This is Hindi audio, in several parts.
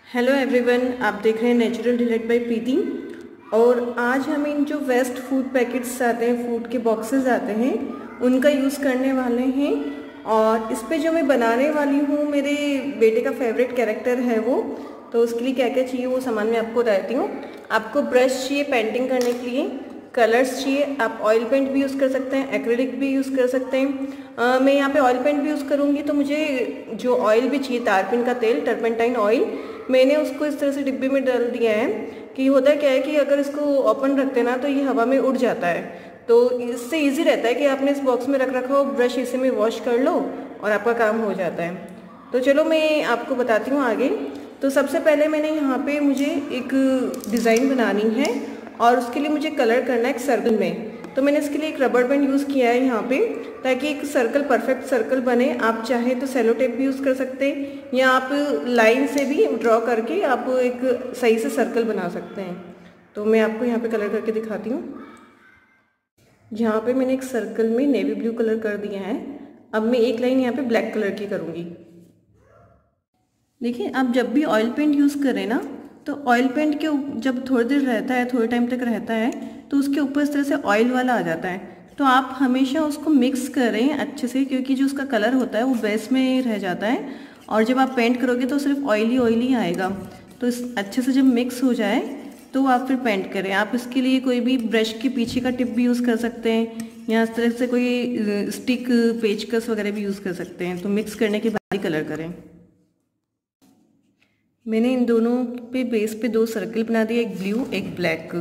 हेलो एवरीवन, आप देख रहे हैं नेचुरल डिलाइट बाय प्रीति। और आज हम इन जो वेस्ट फूड पैकेट्स आते हैं, फूड के बॉक्सेस आते हैं, उनका यूज़ करने वाले हैं। और इस पे जो मैं बनाने वाली हूँ, मेरे बेटे का फेवरेट कैरेक्टर है वो, तो उसके लिए क्या क्या चाहिए वो सामान मैं आपको बताती हूँ। आपको ब्रश चाहिए पेंटिंग करने के लिए, कलर्स चाहिए, आप ऑयल पेंट भी यूज़ कर सकते हैं, एक्रिलिक भी यूज़ कर सकते हैं। मैं यहाँ पे ऑयल पेंट भी यूज़ करूँगी, तो मुझे जो ऑयल भी चाहिए, तारपीन का तेल, टर्पेंटाइन ऑयल, मैंने उसको इस तरह से डिब्बे में डाल दिया है। कि होता क्या है कि अगर इसको ओपन रखते ना तो ये हवा में उड़ जाता है, तो इससे इजी रहता है कि आपने इस बॉक्स में रख रखा हो, ब्रश इसी में वॉश कर लो और आपका काम हो जाता है। तो चलो मैं आपको बताती हूँ आगे। तो सबसे पहले मैंने यहाँ पे मुझे एक डिज़ाइन बनानी है और उसके लिए मुझे कलर करना है एक सर्कल में। तो मैंने इसके लिए एक रबर बैंड यूज़ किया है यहाँ पे, ताकि एक सर्कल, परफेक्ट सर्कल बने। आप चाहे तो सेलो टेप भी यूज़ कर सकते हैं, या आप लाइन से भी ड्रॉ करके आप एक सही से सर्कल बना सकते हैं। तो मैं आपको यहाँ पे कलर करके दिखाती हूँ। यहाँ पे मैंने एक सर्कल में नेवी ब्लू कलर कर दिया है। अब मैं एक लाइन यहाँ पे ब्लैक कलर की करूँगी। देखिए, आप जब भी ऑयल पेंट यूज़ करें ना, तो ऑयल पेंट के जब थोड़ी देर रहता है, थोड़े टाइम तक रहता है, तो उसके ऊपर इस तरह से ऑयल वाला आ जाता है। तो आप हमेशा उसको मिक्स करें अच्छे से, क्योंकि जो उसका कलर होता है वो बेस में रह जाता है, और जब आप पेंट करोगे तो सिर्फ ऑयली ऑयली आएगा। तो इस अच्छे से जब मिक्स हो जाए तो आप फिर पेंट करें। आप इसके लिए कोई भी ब्रश के पीछे का टिप भी यूज़ कर सकते हैं, या इस तरह से कोई स्टिक, पेचकस वगैरह भी यूज़ कर सकते हैं। तो मिक्स करने के बाद ही कलर करें। मैंने इन दोनों पे बेस पे दो सर्कल बना दिए, एक ब्लू एक ब्लैक।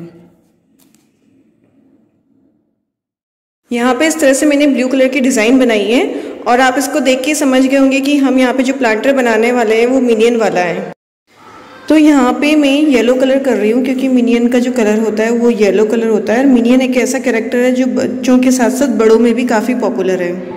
यहाँ पे इस तरह से मैंने ब्लू कलर की डिज़ाइन बनाई है, और आप इसको देख के समझ गए होंगे कि हम यहाँ पे जो प्लांटर बनाने वाले हैं वो मिनियन वाला है। तो यहाँ पे मैं येलो कलर कर रही हूँ, क्योंकि मिनियन का जो कलर होता है वो येलो कलर होता है। और मिनियन एक ऐसा कैरेक्टर है जो बच्चों के साथ साथ बड़ों में भी काफ़ी पॉपुलर है।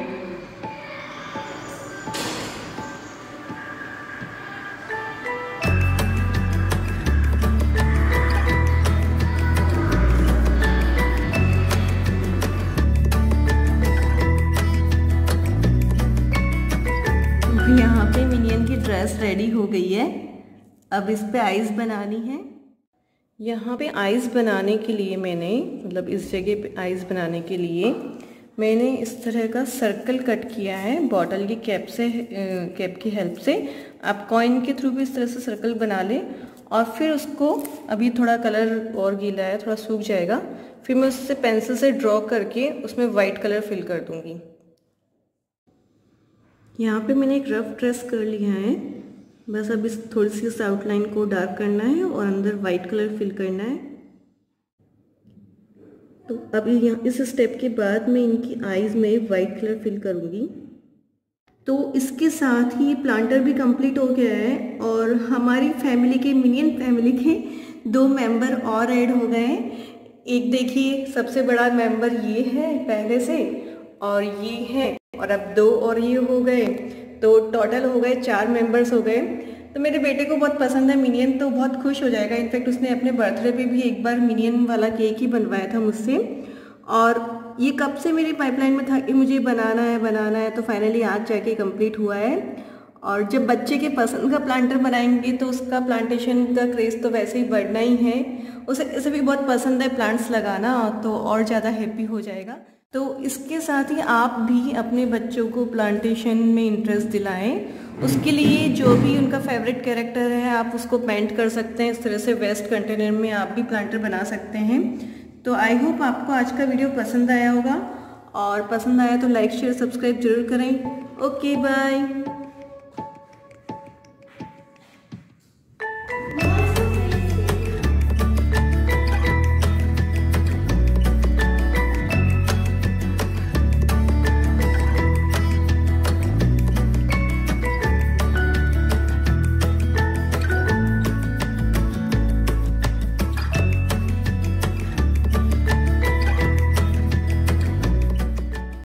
यहाँ पे मिनियन की ड्रेस रेडी हो गई है। अब इस पे आईज बनानी है। यहाँ पे आईज बनाने के लिए मैंने, मतलब इस जगह पे आईज बनाने के लिए मैंने इस तरह का सर्कल कट किया है बॉटल की कैप से, कैप की हेल्प से। आप कॉइन के थ्रू भी इस तरह से सर्कल बना लें, और फिर उसको, अभी थोड़ा कलर और गीला है, थोड़ा सूख जाएगा, फिर मैं उससे पेंसिल से ड्रॉ करके उसमें वाइट कलर फिल कर दूँगी। यहाँ पे मैंने एक रफ ट्रेस कर लिया है। बस अब इस थोड़ी सी इस आउटलाइन को डार्क करना है और अंदर वाइट कलर फिल करना है। तो अब यहाँ इस स्टेप के बाद मैं इनकी आईज में वाइट कलर फिल करूँगी। तो इसके साथ ही प्लांटर भी कंप्लीट हो गया है, और हमारी फैमिली के, मिनियन फैमिली के 2 मेंबर और ऐड हो गए हैं। एक देखिए, सबसे बड़ा मेंबर ये है पहले से, और ये है, और अब 2 और ये हो गए, तो टोटल हो गए 4 मेंबर्स हो गए। तो मेरे बेटे को बहुत पसंद है मिनियन, तो बहुत खुश हो जाएगा। इनफैक्ट उसने अपने बर्थडे पे भी एक बार मिनियन वाला केक ही बनवाया था मुझसे, और ये कब से मेरी पाइपलाइन में था कि मुझे बनाना है, तो फाइनली आज जाके कंप्लीट हुआ है। और जब बच्चे के पसंद का प्लांटर बनाएंगे तो उसका प्लांटेशन का क्रेज़ तो वैसे ही बढ़ना ही है। उसे भी बहुत पसंद है प्लांट्स लगाना, तो और ज़्यादा हैप्पी हो जाएगा। तो इसके साथ ही आप भी अपने बच्चों को प्लांटेशन में इंटरेस्ट दिलाएं। उसके लिए जो भी उनका फेवरेट कैरेक्टर है, आप उसको पेंट कर सकते हैं। इस तरह से वेस्ट कंटेनर में आप भी प्लांटर बना सकते हैं। तो आई होप आपको आज का वीडियो पसंद आया होगा, और पसंद आया तो लाइक शेयर सब्सक्राइब जरूर करें। Okay, bye.